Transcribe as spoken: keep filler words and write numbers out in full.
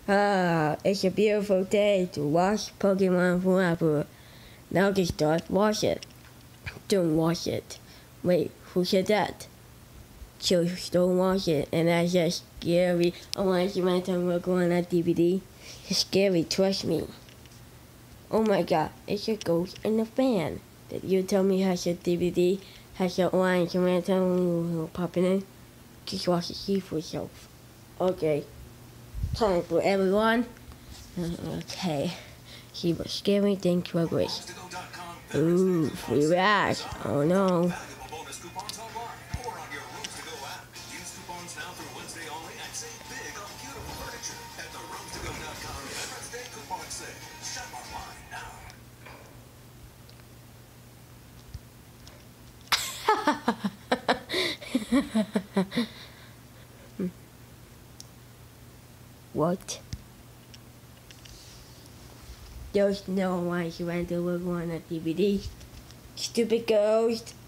Ah, it's a beautiful day to watch Pokemon Forever. Now they start watch it. Don't watch it. Wait, who said that? Just don't watch it, and that's just scary. I want to see my time we're going on D V D. It's scary, trust me. Oh my god, it's a ghost in the fan. Did you tell me has a D V D, has your orange lantern popping in? Just watch it, see for yourself. Okay. Time for everyone. Okay. See what scary things progress. Ooh, free rag. Oh no. What? There's no way she went to look on a D V D. Stupid ghost.